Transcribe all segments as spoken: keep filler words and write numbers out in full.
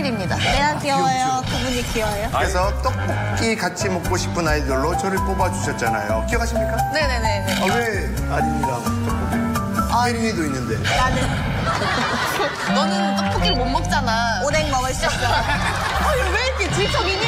혜린입니다. 내가 귀여워요. 그분이 귀여워요. 그래서 떡볶이 같이 먹고 싶은 아이돌로 저를 뽑아주셨잖아요. 기억하십니까? 네네네. 아, 왜 아린이랑 떡볶이? 아, 혜린이도 있는데. 나는. 너는 떡볶이를 못 먹잖아. 오뎅 먹을 수 없어. 아, 이거 왜 이렇게 질척이니?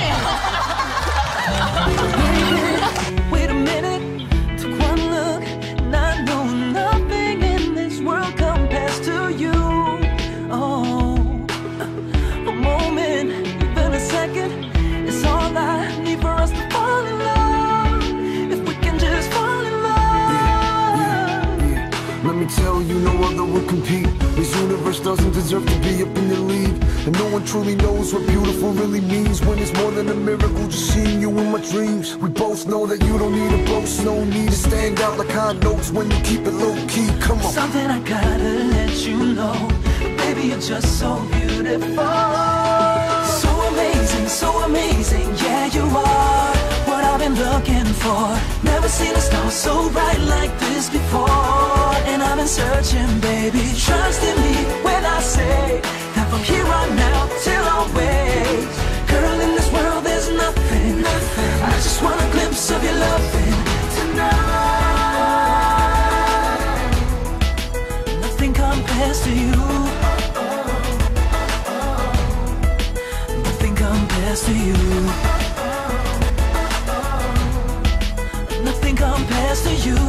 Wait a minute, took one look, and I know nothing in this world compares to you. Oh, a moment, even a second, is all I need for us to fall in love. If we can just fall in love. Yeah, yeah, yeah. Let me tell you, no other would compete. This universe doesn't deserve to be up in the league. And no one truly knows what beautiful really means. When it's more than a miracle, just seeing you in my dreams. We both know that you don't need a boast. No need to stand out like high notes when you keep it low key. Come on. Something I gotta let you know. Baby, you're just so beautiful. So amazing, so amazing. Yeah, you are what I've been looking for. Never seen a star so bright like this before. And I've been searching, baby. Trust in me when I say that from here on out till always. Girl, in this world there's nothing, nothing. I just want a glimpse of your loving tonight. Nothing compares to you. Nothing compares to you. Nothing compares to you.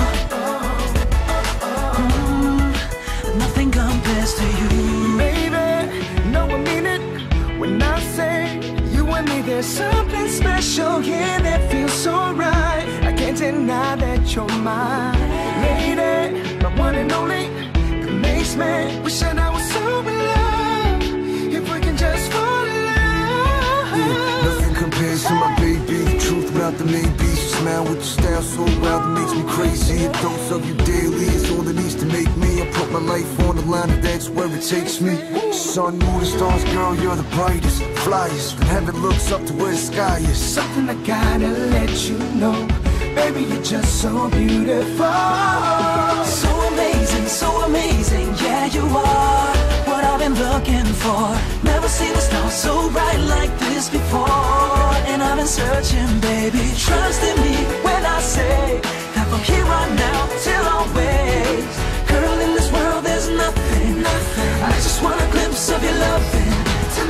Mm, nothing compares to you. Baby, no, I mean it when I say you and me, there's something special here that feels so right. I can't deny that you're my lady, my one and only. That makes me wish that I was so in love. If we can just fall in love. Yeah, nothing compares to my baby. Truth without the maybe. Smile with your style so wild, it makes me crazy. A dose of you daily is all that needs to make me. I put my life on the line, and that's where it takes me. Sun, moon, and stars, girl, you're the brightest. Flyest, when heaven looks up to where the sky is. Something I gotta let you know. Baby, you're just so beautiful. So amazing, so amazing. Yeah, you are what I've been looking for. Never seen a star so bright like this before. And I've been searching, baby. Trust in me when I say that from here on out till always. Girl, in this world there's nothing, nothing. I just want a glimpse of your loving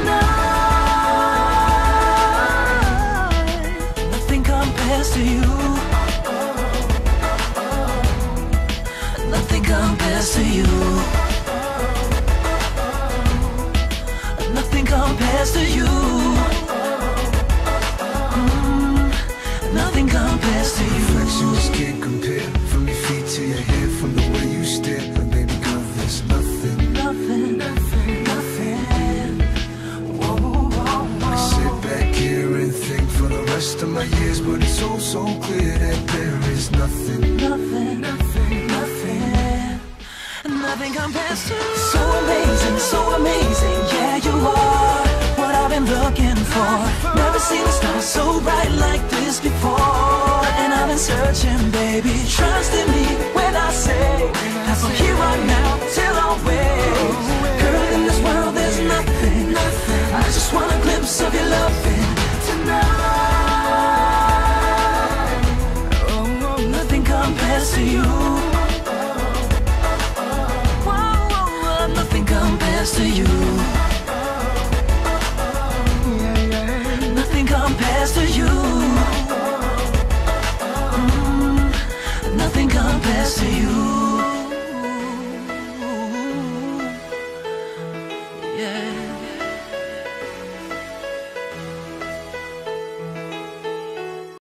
tonight. Nothing compares to you. Nothing compares to you. Nothing compares to you. Mm, nothing compares to you. Reflections can't compare. From your feet to your head, from the way you stare. And baby girl, there's nothing, Nothing, nothing, nothing. Whoa, whoa, whoa. I sit back here and think for the rest of my years, but it's so, so clear that there is nothing, Nothing, nothing, nothing. Nothing compares to. So amazing, so amazing.